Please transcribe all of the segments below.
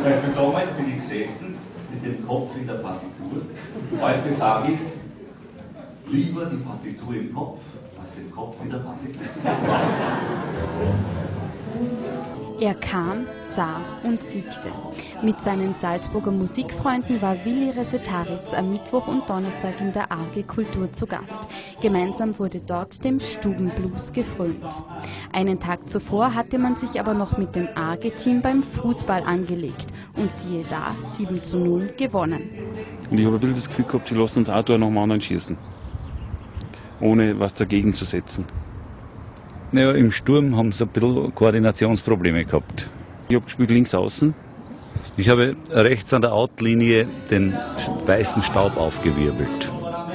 Beispiel damals bin ich gesessen mit dem Kopf in der Partitur. Heute sage ich, lieber die Partitur im Kopf als den Kopf in der Partitur. Er kam, sah und siegte. Mit seinen Salzburger Musikfreunden war Willi Resetaritz am Mittwoch und Donnerstag in der AG Kultur zu Gast. Gemeinsam wurde dort dem Stubenblues gefrönt. Einen Tag zuvor hatte man sich aber noch mit dem AG-Team beim Fußball angelegt und siehe da, 7:0 gewonnen. Und ich habe ein bisschen das Gefühl gehabt, die lassen uns auch da noch mal anderen schießen, ohne was dagegen zu setzen. Naja, im Sturm haben sie ein bisschen Koordinationsprobleme gehabt. Ich habe gespielt links außen. Ich habe rechts an der Outlinie den weißen Staub aufgewirbelt.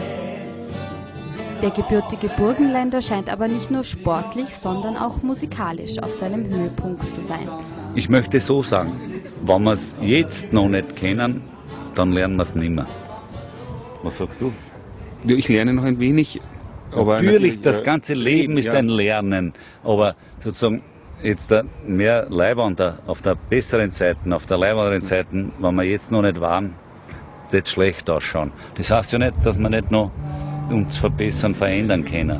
Der gebürtige Burgenländer scheint aber nicht nur sportlich, sondern auch musikalisch auf seinem Höhepunkt zu sein. Ich möchte so sagen, wenn wir es jetzt noch nicht kennen, dann lernen wir es nimmer. Was sagst du? Ja, ich lerne noch ein wenig. Aber natürlich, das ganze Leben ist ein Lernen, aber sozusagen jetzt mehr Leibwander auf der besseren Seite, auf der leibwanderen Seite, wenn wir jetzt noch nicht waren, das schlecht ausschauen. Das heißt ja nicht, dass wir nicht noch uns verbessern, verändern können.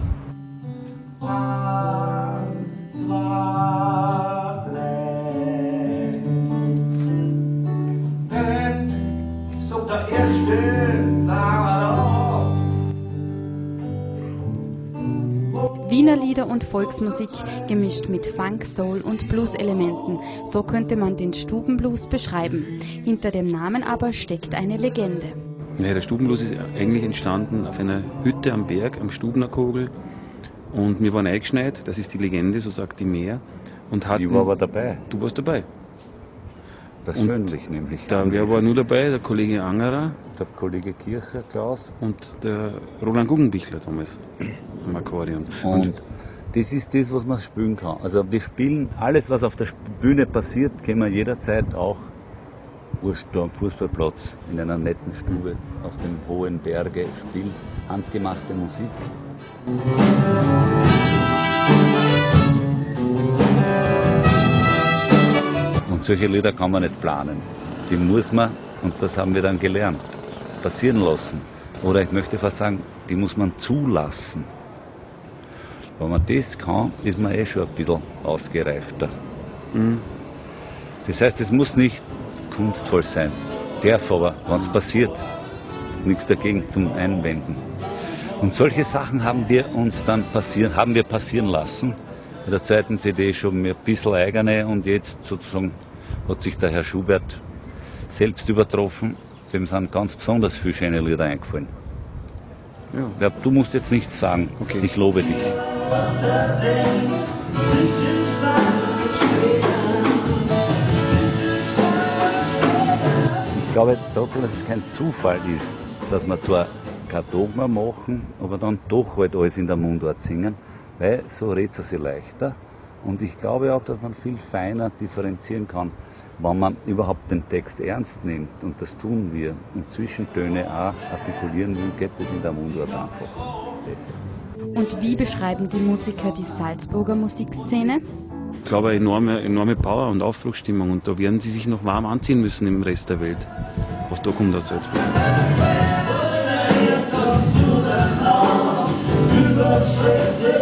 Wiener Lieder und Volksmusik gemischt mit Funk, Soul und Blues-Elementen. So könnte man den Stubenblues beschreiben. Hinter dem Namen aber steckt eine Legende. Ja, der Stubenblues ist eigentlich entstanden auf einer Hütte am Berg, am Stubnerkogel. Und wir waren eingeschneit, das ist die Legende, so sagt die Mehr. Und hatten, ich war aber dabei. Du warst dabei. Persönlich nämlich. Wer war nur dabei? Der Kollege Angerer. Der Kollege Kircher, Klaus. Und der Roland Guggenbichler damals am Akkordeon. Und das ist das, was man spielen kann. Also wir spielen alles, was auf der Bühne passiert, können wir jederzeit auch am Fußballplatz in einer netten Stube auf dem hohen Berge spielen. Handgemachte Musik. Und solche Lieder kann man nicht planen. Die muss man, und das haben wir dann gelernt, passieren lassen. Oder ich möchte fast sagen, die muss man zulassen. Wenn man das kann, ist man eh schon ein bisschen ausgereifter. Mhm. Das heißt, es muss nicht kunstvoll sein. Darf aber, wenn es passiert, nichts dagegen zum Einwenden. Und solche Sachen haben wir passieren lassen. Bei der zweiten CD schon mehr ein bisschen eigene und jetzt sozusagen hat sich der Herr Schubert selbst übertroffen. Dem sind ganz besonders viele schöne Lieder eingefallen. Ja. Du musst jetzt nichts sagen. Okay. Ich lobe dich. Ich glaube trotzdem, dass es kein Zufall ist, dass wir zwar kein Dogma machen, aber dann doch halt alles in der Mundart singen, weil so redet es sich leichter. Und ich glaube auch, dass man viel feiner differenzieren kann, wenn man überhaupt den Text ernst nimmt. Und das tun wir. Und Zwischentöne auch artikulieren will, geht es in der Mundart einfach besser. Und wie beschreiben die Musiker die Salzburger Musikszene? Ich glaube, eine enorme Power und Aufbruchsstimmung. Und da werden sie sich noch warm anziehen müssen im Rest der Welt, was da kommt aus Salzburg. Überschrift